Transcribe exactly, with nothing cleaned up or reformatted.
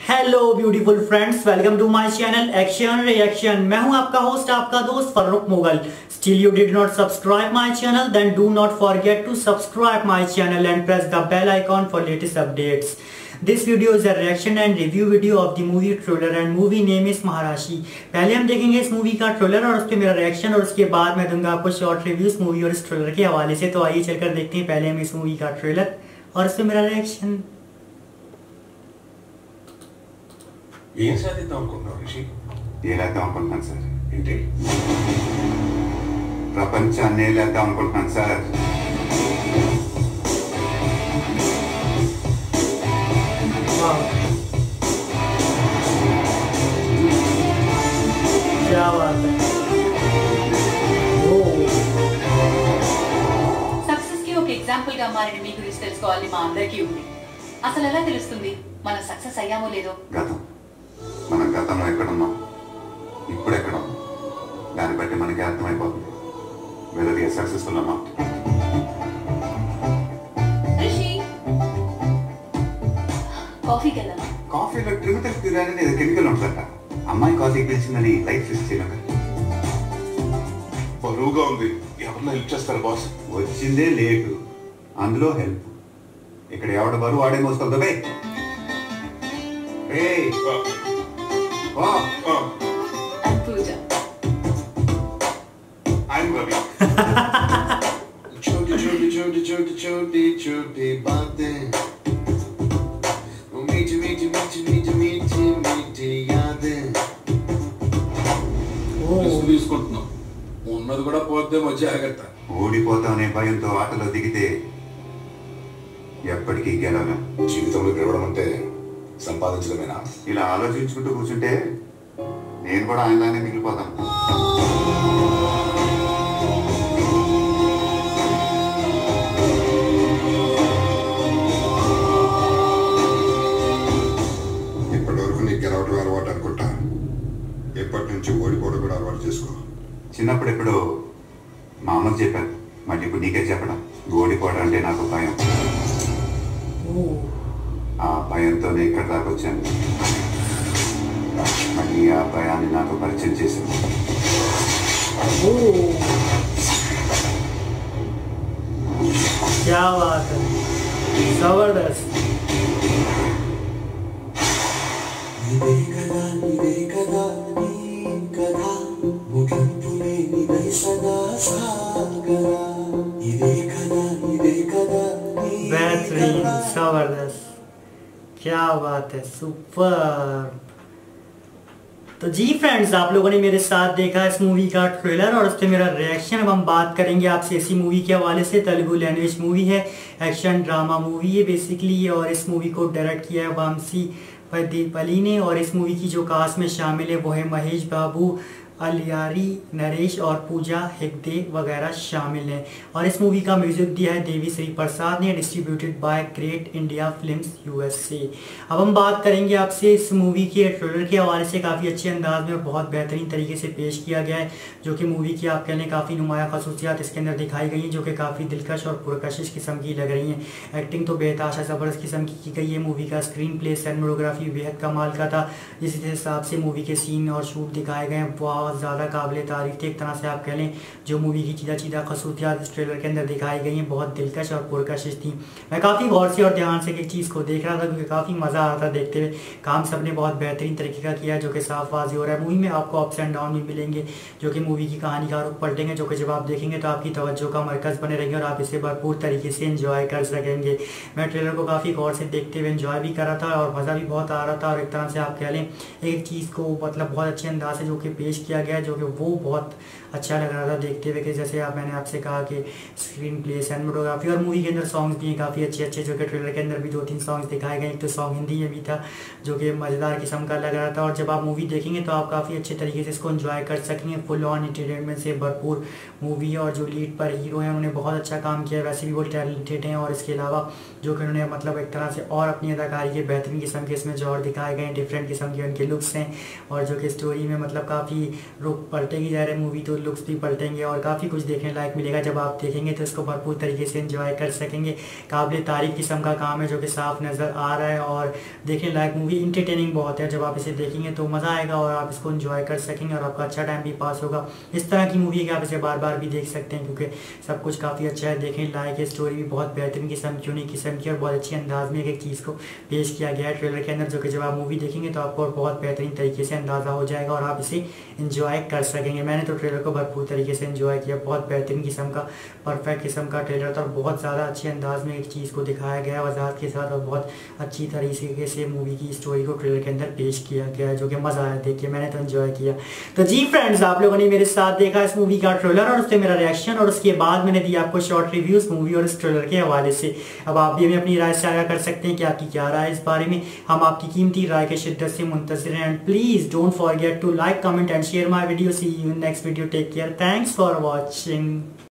Hello beautiful friends, welcome to my channel action reaction. मैं हूं आपका होस्ट, आपका दोस्त Farrukh Mughal. Still you did not subscribe my channel, then do not forget to subscribe my channel and press the bell icon for latest updates. This video is a reaction and review video of the movie trailer and movie name is Maharshi. पहले हम देखेंगे इस movie का trailer और उस पर मेरा reaction, और उसके बाद मैं दूंगा आपको शॉर्ट रिव्यू इस मूवी और इस ट्रेलर के हवाले से। तो आइए चलकर देखते हैं पहले हम इस मूवी का ट्रेलर और उस पर मेरा रिएक्शन। ఏం సాధిద్దాం అనుకుంటున్నావు రిషి? ఏలేద్దాం అనుకుంటున్నాను సార్. ఏంటి? ప్రపంచాన్ని ఏలేద్దాం అనుకుంటున్నాను సార్. क्या बात है। సక్సెస్ కి ఒక ఎగ్జాంపుల్ గా మారిన మీ గురించి తెలుసుకోవాలని మా అందరికీ ఉంది. అసలు ఎలా తెలుస్తుంది మనం సక్సెస్ అయ్యామో లేదో? గతం, మన గతంలో ఎక్కడున్నాం, ఇప్పుడు ఎక్కడున్నాం, దాన్ని బట్టి మనకి అర్థమైపోతుంది whether we are successful or not. Rishi, coffee కదా? కాఫీలో ట్రిమిటల్ క్యూర్ అనేది ఏదో కెమికల్ ఉంటుందట. అమ్మాయి కాఫీ పిలిచిందని లైఫ్ ఫిక్స్ చేయలేక బరువుగా ఉంది. ఎవరన్నా హెల్ప్ చేస్తారా బాస్? వచ్చిందే లేటు, అందులో హెల్ప్. ఇక్కడ ఎవడ బరువు ఆడే మోసుకొద్దా బే. పూజ, ఐఎమ్ రవి. छोटी छोटी छोटी छोटी छोटी छोटी बातें, वो मीठी मीठी मीठी मीठी मीठी मीठी यादें. రిస్క్ తీసుకుంటున్నాం, ఉన్నది కూడా పోద్దేమో, జాగ్రత్త. ఓడిపోతామనే భయంతో ఆటలో దిగితే ఎప్పటికీ గెలవలేం. జీవితంలో గెలవడం అంటే సంపాదించడమేనా? ఇలా ఆలోచించుకుంటూ కూర్చుంటే నేను కూడా ఆయనలానే మిగిలిపోతాను. ఇప్పటివరకు నీకు గెలవడం అలవాటు అనుకుంటా. ఎప్పటి నుంచి ఓడిపోవడం కూడా అలవాటు చేసుకో. చిన్నప్పుడు ఎప్పుడు మా అమ్మకి చెప్పాను, మళ్ళీ ఇప్పుడు నీకే చెప్పడం. ఓడిపోవడం అంటే నాకు భయం. ఆ భయంతోనే ఇక్కడ దాకా వచ్చాను. మళ్ళీ ఆ భయాన్ని నాకు పరిచయం చేశాను. क्या बात है, जबरदस्त। ఇదే కదా ఇదే కదా నీ కదా ముగింపులే నీదై సదా సాగరా. ఇదే కదా ఇదే కదా నీ बेहतरीन, जबरदस्त, क्या बात है, सुपर। तो जी फ्रेंड्स, आप लोगों ने मेरे साथ देखा इस मूवी का ट्रेलर और उस पर मेरा रिएक्शन। अब हम बात करेंगे आपसे इसी मूवी के हवाले से। तेलुगु लैंग्वेज मूवी है, एक्शन ड्रामा मूवी है बेसिकली, और इस मूवी को डायरेक्ट किया है वामसी पदीपली ने। और इस मूवी की जो कास्ट में शामिल है वो है महेश बाबू, अलियारी, नरेश और पूजा हेगड़े वगैरह शामिल हैं। और इस मूवी का म्यूजिक दिया है देवी श्री प्रसाद ने, distributed by great India films USA. अब हम बात करेंगे आपसे इस मूवी के ट्रेलर के हवाले से। काफ़ी अच्छे अंदाज में बहुत बेहतरीन तरीके से पेश किया गया है, जो कि मूवी की आप कह लें काफ़ी नुमाया खसूसियात इसके अंदर दिखाई गई हैं, जो कि काफ़ी दिलकश और पुरकशिश किस्म की लग रही हैं। एक्टिंग तो बेतहाशा ज़बरदस्त किस्म की की गई है। मूवी का स्क्रीन प्ले, सिनेमेटोग्राफी बेहद कमाल का था। जिस हिसाब से मूवी के सीन और शूट दिखाए गए हैं बहुत ज़्यादा काबिल तारीफ थे। एक तरह से आप कह लें जो मूवी की चीज़ा चीज़ा खसूसियात इस ट्रेलर के अंदर दिखाई गई हैं बहुत दिलकश और पुरकशिश थी। मैं काफ़ी गौर से और ध्यान से एक चीज़ को देख रहा था, क्योंकि काफ़ी मज़ा आ रहा था देखते हुए। काम सब ने बहुत बेहतरीन तरीके का किया, जो कि साफ वाज़ी हो रहा है। मूवी में आपको अप्स एंड डाउन भी मिलेंगे, जो कि मूवी की कहानी का रुख पलटेंगे, जो कि जब आप देखेंगे तो आपकी तवज्जो का मरकज़ बने रहेंगे और आप इसे भरपूर तरीके से इन्जॉय कर सकेंगे। मैं ट्रेलर को काफ़ी गौर से देखते हुए इन्जॉय भी कर रहा था और मज़ा भी बहुत आ रहा था। और एक तरह से आप कह लें एक चीज़ को मतलब बहुत अच्छे अंदाज से जो कि पेश किया गया, जो कि वो बहुत अच्छा लग रहा था देखते हुए। कि जैसे आप मैंने आपसे कहा कि स्क्रीन प्ले, सिनेमेटोग्राफी और मूवी के अंदर सॉन्ग्स भी हैं काफ़ी अच्छे अच्छे, जो कि ट्रेलर के अंदर भी दो तीन सॉन्ग्स दिखाए गए। एक तो सॉन्ग हिंदी में भी था, जो कि मज़ेदार किस्म का लग रहा था। और जब आप मूवी देखेंगे तो आप काफ़ी अच्छे तरीके से इसको एंजॉय कर सकेंगे। फुल ऑन एंटरटेनमेंट से भरपूर मूवी, और जो लीड पर हीरो हैं उन्होंने बहुत अच्छा काम किया, वैसे भी वो टैलेंटेड हैं। और इसके अलावा जो कि उन्होंने मतलब एक तरह से और अपनी अदाकारी के बेहतरीन किस्म के इसमें जो और दिखाए गए डिफरेंट किस्म के उनके लुक्स हैं, और जो कि स्टोरी में मतलब काफ़ी रुख पलटेगी जा रही मूवी, तो लुक्स भी पलटेंगे और काफ़ी कुछ देखने लायक मिलेगा। जब आप देखेंगे तो इसको भरपूर तरीके से एंजॉय कर सकेंगे। काबिल तारीफ किस्म का काम है जो कि साफ नज़र आ रहा है और देखने लायक मूवी, इंटरटेनिंग बहुत है। जब आप इसे देखेंगे तो मज़ा आएगा और आप इसको एंजॉय कर सकेंगे और आपका अच्छा टाइम भी पास होगा। इस तरह की मूवी है कि आप इसे बार बार भी देख सकते हैं क्योंकि सब कुछ काफ़ी अच्छा है, देखने लायक है। स्टोरी भी बहुत बेहतरीन किस्म की, यूनिक किस्म की और बहुत अच्छी अंदाज में एक एक चीज़ को पेश किया गया है ट्रेलर के अंदर, जो कि जब आप मूवी देखेंगे तो आपको बहुत बेहतरीन तरीके से अंदाज़ा हो जाएगा और आप इसे एंजॉय कर सकेंगे। मैंने तो ट्रेलर को भरपूर तरीके से एंजॉय किया, बहुत बेहतरीन किस्म का, परफेक्ट किस्म का ट्रेलर था और बहुत ज़्यादा अच्छे अंदाज में एक चीज़ को दिखाया गया है वजाहत के साथ और बहुत अच्छी तरीके से मूवी की स्टोरी को ट्रेलर के अंदर पेश किया गया है, जो कि मज़ा आया देख के, मैंने तो एंजॉय किया। तो जी फ्रेंड्स, आप लोगों ने मेरे साथ देखा इस मूवी का ट्रेलर और उस पर मेरा रिएक्शन और उसके बाद मैंने दिया आपको शॉर्ट रिव्यूज़ मूवी और इस ट्रेलर के हवाले से। अब आप भी हमें अपनी राय साझा कर सकते हैं कि आपकी क्या राय है इस बारे में। हम आपकी कीमती राय के शिद्दत से मुंतज़िर हैं and please don't forget to like, comment and share my video. See you in next video, take care, thanks for watching.